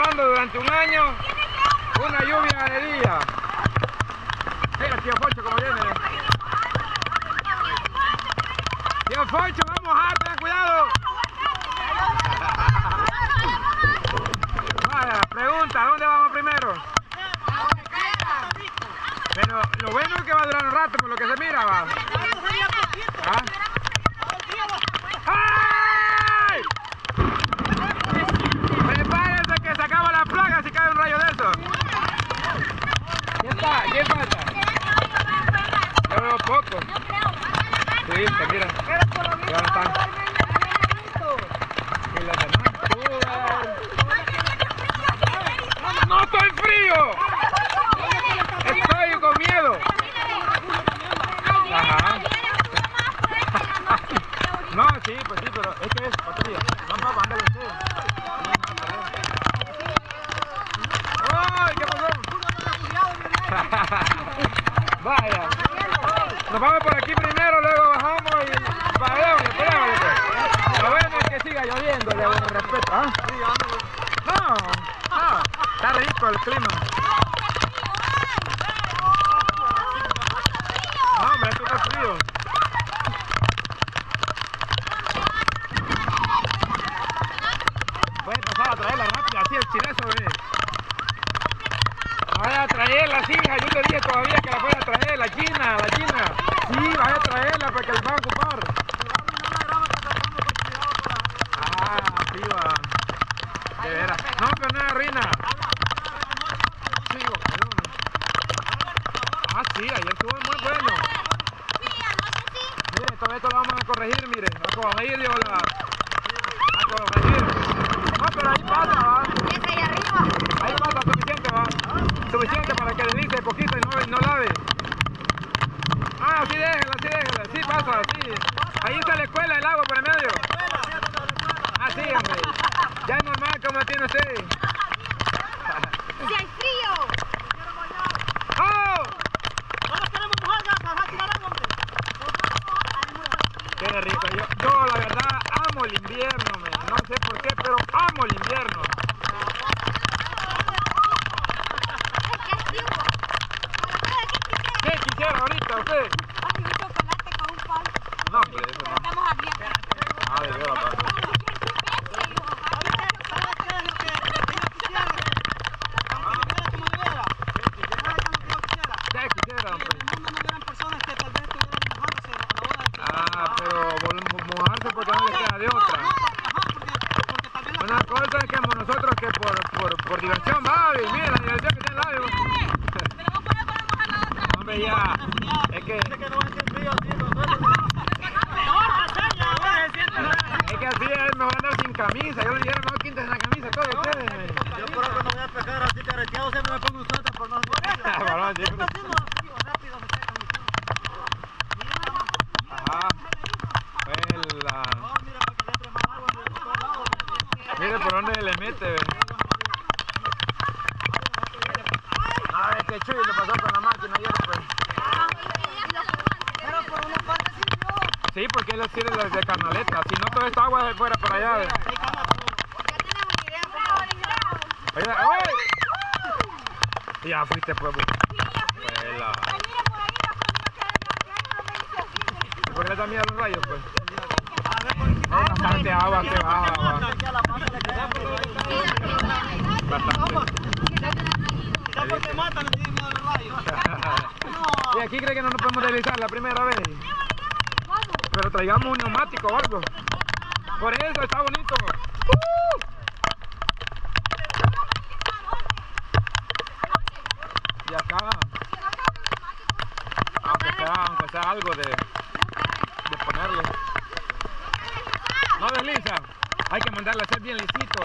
durando durante un año una lluvia de día. Mira, tío Foncho, como viene. Tío Foncho, vamos a ten cuidado. Vaya, pregunta, ¿dónde vamos primero? Pero lo bueno es que va a durar un rato, por lo que se mira, va. ¿Ah? ¡Ay! Prepárense que se acaba la plaga si cae un rayo de eso. ¿Quién está? ¿Quién falta? Yo veo poco. Sí, mira. ¿Qué van están? Y las demás. ¡No estoy frío! ¡Estoy con miedo! Ajá. No, sí, pues sí, pero es que es batería. No, papá, ándale usted. ¡Ay, qué pasó! Vaya. Nos vamos por aquí primero, luego bajamos y vayamos, esperamos. Lo bueno es que siga lloviendo, le respeto. ¿Ah? No, no, está rico el clima. No, hombre, esto está frío. Puede pasar a traerla rápida, así el chilezo, ve. Vaya a traerla, sí, hija, yo te dije todavía que la fuera a traer, la china, la china. Sí, vaya a traerla porque la van a ocupar. Ah, sí va. De veras. No, pero no es ruina. Ah, sí, ayer estuvo muy bueno. Mire, todo esto lo vamos a corregir, mire. A corregir, Dios, a corregir. No, pero ahí pasa, va. Ahí pasa suficiente, va. Suficiente para que deslice poquito y no lave. Ah, sí, déjela. Sí pasa, sí. Ahí está la escuela, el agua por el medio. Ah, sí, hombre. Ya es normal como lo tiene usted. ¡Si hay frío! ¡Oh! ¡Todos queremos mojar ya! ¡Vas a tirar agua, hombre! Qué rico. Yo la verdad amo el invierno, man. No sé por qué, pero amo el invierno. ¿Qué quisiera ahorita usted? Ay, un chocolate con un pan. No, pues eso no. Estamos a dieta. Ah, de veras, pa. ¿Qué quisiera, hombre? Ah, pero mojarse porque no le queda de otra. Una cosa es que nosotros que por diversión, va, mira la diversión que tiene el labio. Hombre, ya, es que así es mejor andar sin camisa. Yo le dijeron, no quintes la camisa, todo ustedes. Yo por eso no voy a pescar así careteado, siempre me pongo un suéter por no Varón, siempre. Ajá. Mire por dónde le mete, ve. A ver qué chulo le pasó con la máquina ayer, pues. Pero por una parte sirvió. Sí, porque él tiene las de canaleta. Si no, toda esta agua se fuera para allá, ve. Ya tenemos idea, pero... Oiga, ¡ay! Ya fuiste, pues. Huela. ¿Y por qué también los rayos, pues? Es bastante agua que baja, va. Bastante. Y aquí cree que no nos podemos deslizar la primera vez. Pero traigamos un neumático o algo. Por eso está bonito. Y acá, aunque sea algo de ponerle. No desliza. Hay que mandarle a hacer bien lisito.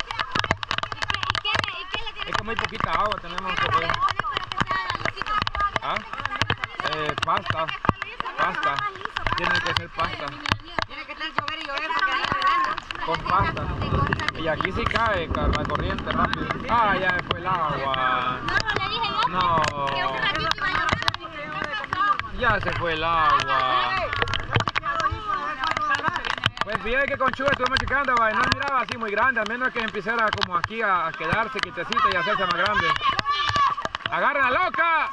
Es que muy poquita agua tenemos que poner. ¿Ah? Pasta. Tiene que ser pasta. Tiene que estar llover y llover porque no Con pasta. Y aquí sí cae la corriente rápido. Ah, ya fue el agua. No. Ya se fue el agua. Pues fíjate que con Chuga estuvimos checando, va, y no miraba así muy grande, a menos que empezara como aquí a quedarse quietecita y hacerse más grande. ¡Agarra la loca!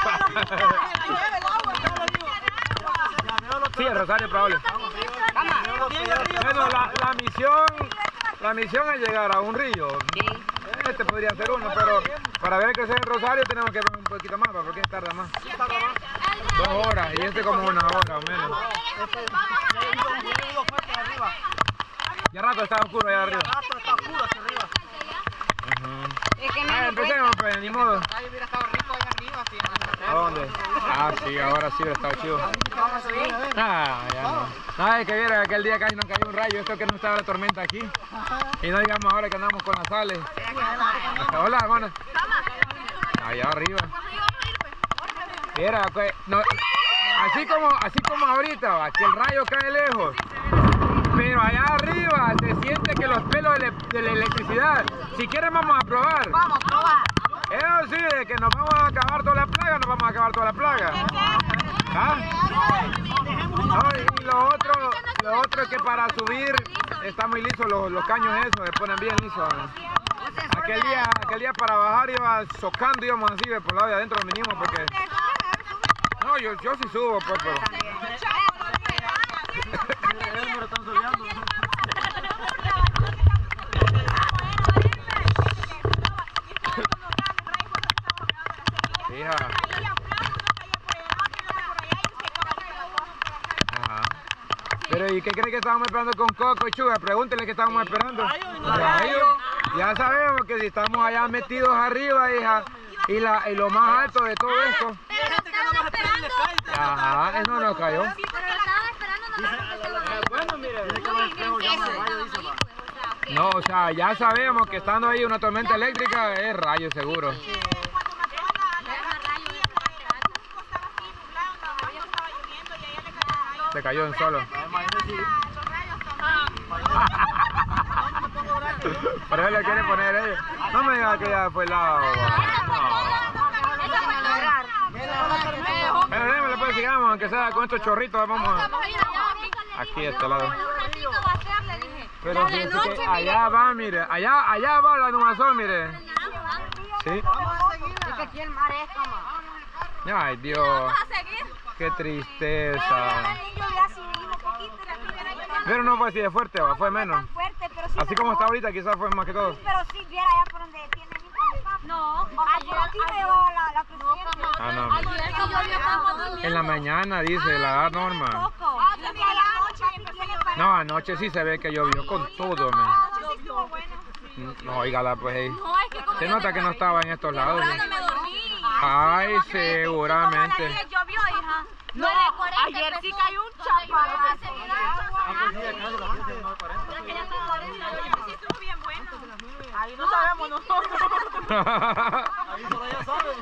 Sí, el Rosario probable. Bueno, la misión es llegar a un río. Este podría ser uno, pero para ver crecer en Rosario tenemos que ver un poquito más, porque tarda más. 2 horas y este como 1 hora o menos. Ya rato está oscuro allá arriba. Empecemos pues, ni modo. ¿A dónde? Ah, sí, ahora sí, está chido. Ah, ya no. Ay, que viera aquel día casi nos cayó un rayo, esto que no estaba la tormenta aquí. Y no digamos ahora que andamos con las sales. Hola, hermano. Allá arriba. Mira, no, así como ahorita, que el rayo cae lejos. Pero allá arriba se siente que los pelos de la electricidad. Si quieren vamos a probar. Vamos a probar. Eso sí, de que nos vamos a acabar toda la plaga, nos vamos a acabar toda la plaga. ¿Ah? No, y lo otro es que para subir está muy liso los caños esos, se ponen bien lisos. Aquel día para bajar iba socando, íbamos así, por el lado de adentro nos vinimos porque... No, yo sí subo, pues, pero... Hija. Ajá. Pero ¿y qué creen que estábamos esperando con Coco y Chuga? Pregúntenle qué estábamos esperando. Ya sabemos que si estamos allá metidos arriba, hija, y lo más alto de todo esto. Ajá, eso nos cayó. No, o sea, ya sabemos que estando ahí una tormenta eléctrica es rayo seguro. Se cayó en solo. Pero él le quiere poner ellos. No me digas que ya fue el agua. Pero démosle pues, sigamos, aunque sea con estos chorritos, vamos a... Aquí a este lado. Pero fíjense que allá va, mire, allá va la Numazón, mire. ¿Sí? Es que aquí el mar es como... Ay, Dios. Qué tristeza. Pero no fue así de fuerte, ¿va? Fue menos. Así como está ahorita, quizás fue más que todo. Pero sí, viera allá por donde tiene mi papá. No, ayer aquí me llevó la presidenta. Ah, no. En la mañana, dice la Norma. No, anoche sí se ve que llovió con todo, man. No, oígala, pues. Se nota que no estaba en estos lados. Ay, seguramente. Llovió, hija. No, ayer sí cayó un chaparro. Sí estuvo bien bueno. Ahí no sabemos nosotros. Ahí por allá saben.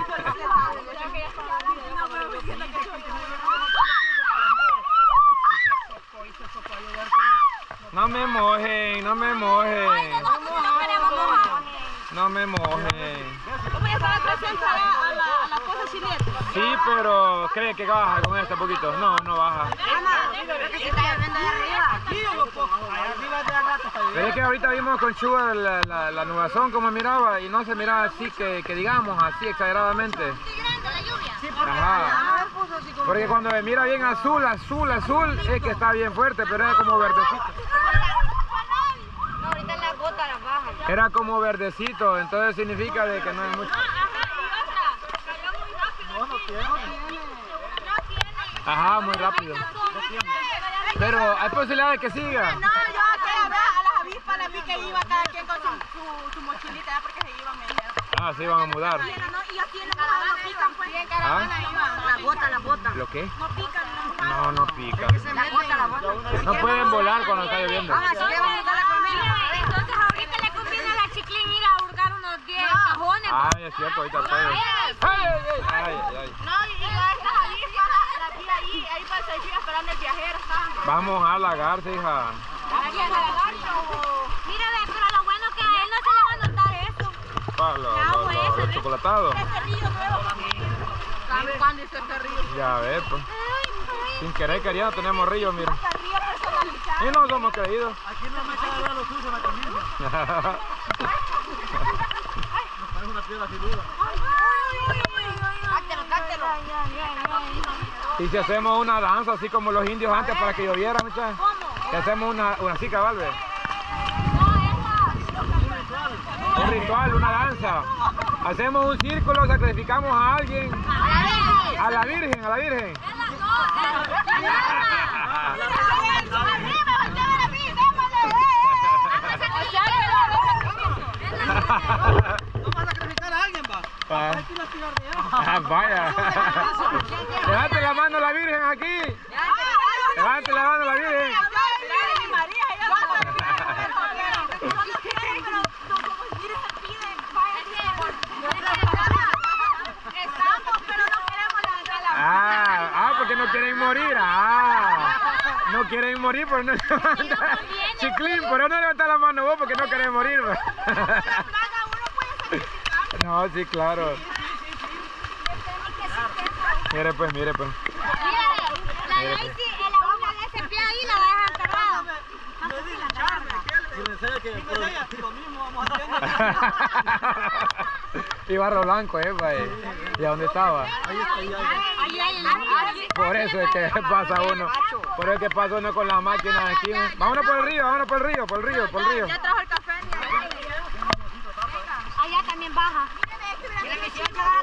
No me mojen, no me mojen. No me mojen. ¿Cómo ya estaba presente a la cosa chilena? Sí, pero cree que baja con este poquito. No, no baja. Pero es que ahorita vimos con Chuga la Numazón como miraba y no se miraba así que digamos así exageradamente. Ajá. Porque cuando me mira bien azul es que está bien fuerte, pero era como verdecito. No, ahorita las gotas las bajan. Era como verdecito, entonces significa de que no es mucho. Ajá, muy rápido. Pero hay posibilidad de que siga. No, yo a las avispas las vi que iba cada quien con su mochilita, ya porque se iban medio. Ah, se iban a mudar. Y aquí en la caravana no pican, pues. En caravana iban. La bota. ¿Lo qué? No pican, no. No pican. La bota. No pueden volar cuando está lloviendo. Vamos, así que vamos a dar la comida. Entonces ahorita le conviene a la Chiclín ir a hurgar unos 10 cajones. Ay, es cierto, ahorita puede. Ay. No, y estas avispas las vi ahí para seguir esperando el viajero. Vamos a lagarse, hija. Mira, pero lo bueno que a él no se le va a notar eso. Los chocolatados. Este río nuevo. ¿Sabe cuándo hizo este río? Ya ves, pues. Sin querer queriendo tenemos río, mira. Hasta río personalizado. Y no somos creídos. Aquí no me echa de los usos la camisa. Nos parece una piedra filuda. Cáctelo. Y si hacemos una danza así como los indios antes para que lloviera, muchachos. Que hacemos una así, cabal, ¿ve? Un ritual, una danza. Hacemos un círculo, sacrificamos a alguien. A la Virgen, a la Virgen. Vamos a sacrificar a alguien, va. Hay que investigar de eso. Vaya. Levante la mano a la Virgen aquí. Levante la mano a la Virgen. Porque no quieren morir. No quieren morir, pero no levantan. Chiclín, pero no levanta la mano vos porque no querés morir. No, sí, claro. Mire pues. Mire, la Daisy, la uña de ese pie ahí la va a dejar cerrada. Y me enseña que lo mismo vamos haciendo. Y barro blanco, ¿Y a dónde estaba? Ahí. Por eso es que pasa uno. Por eso es que pasa uno con las máquinas aquí. Vámonos por el río. Ya trajo el café. Allá también baja. Mira,